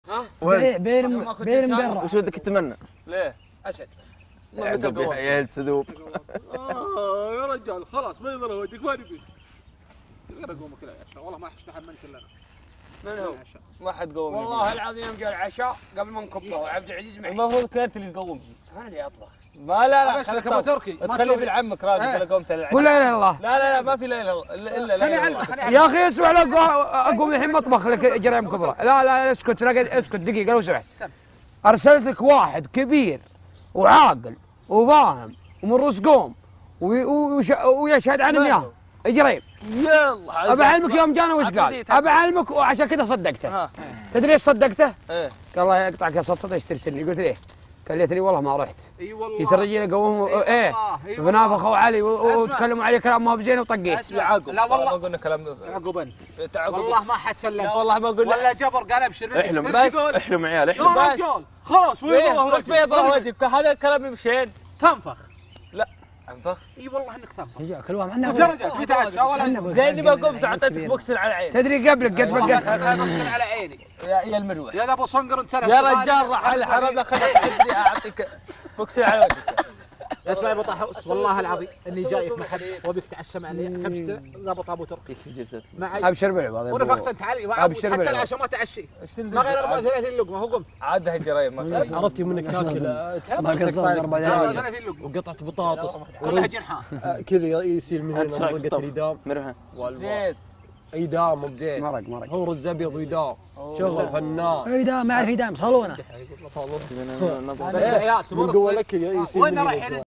ها؟ بين مقرع. وش ودك تتمنى؟ ليه؟ اسد. عقب يا عيال تذوب. يا رجال خلاص ما يضر وجهك ما نبي. غير اقوم كذا يا عشاء والله ما حنحمل كلنا. من هو؟ ما حد قوم. والله العظيم يوم جاء العشاء قبل ما نكبه عبد العزيز معي. ما هو انت اللي تقوم. انا اللي اطبخ. ما لا ابشرك ابو تركي ما تخلي ابن عمك راجل ولا قومت قول لا اله الا الله. لا ما في لا اله الا خليني اعلمك يا اخي اسمع لا اقوم الحين مطبخ لك جريمه كبرى. لا اسكت اسكت دقيقه لو سمحت. ارسلت لك واحد كبير وعاقل وفاهم ومن رزقوم ويشهد عن مياه جريم. يلا ابى اعلمك يوم جانا وش قال؟ ابى اعلمك وعشان كذا صدقته. تدري ايش صدقته؟ ايه قال الله يقطعك يا صدصه ايش ترسلني؟ قلت ليه؟ قال لي والله ما رحت. اي والله جيت الرجال قوموا ايه بنافخوا علي وتكلموا علي كلام ما هو بزين وطقيت. يا عقب لا والله ما قلنا كلام عقب انت تعقب والله ما حد سلم. لا والله ما قلنا ولا جبر قال ابشر احلم بس احلم عيال احلم. يا رجال خلاص وين قلت بيض وجهك هذا كلام مشين. تنفخ. لا انفخ. اي والله انك تنفخ. يا كل واحد معنا يا رجال في تعشى ولا زين ما قمت اعطيتك بوكسل على عيني. تدري قبلك قد ما قلت بوكسل على عيني يا المروح يا ابو صنقر انت يا رجال راح على الحرم خليك تدري اعطيك بوكسل على وجهك. اسمع يا ابو طاحوس والله العظيم اني جايك محب وبيك تعشى معي كبسته ضابط ابو تركي معي ابشر بالعوض. ونفخت انت علي حتى العشاء ما تعشي ما غير 34 لقمه هو قمت عاد هالجرايم ما عرفت يوم انك تاكل ما قصر 34 لقمه وقطعه بطاطس كلها جنحه كذا يصير من هنا ورقه الإدام مرها زيت إدام مو بزيت مرق هو رز ابيض وإدام شغل فنان. اي دام ما اعرف دام صالونه صالون بس يا من قوه لك يصير وين من رايحين